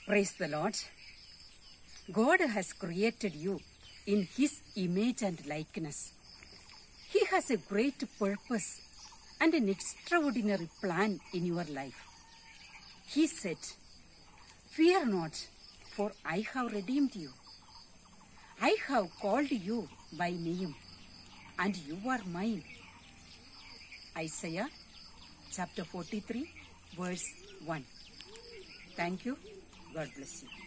Praise the Lord. God has created you in His image and likeness. He has a great purpose and an extraordinary plan in your life. He said, "Fear not, for I have redeemed you. I have called you by name, and you are mine." Isaiah chapter 43, verse 1. Thank you. God bless you.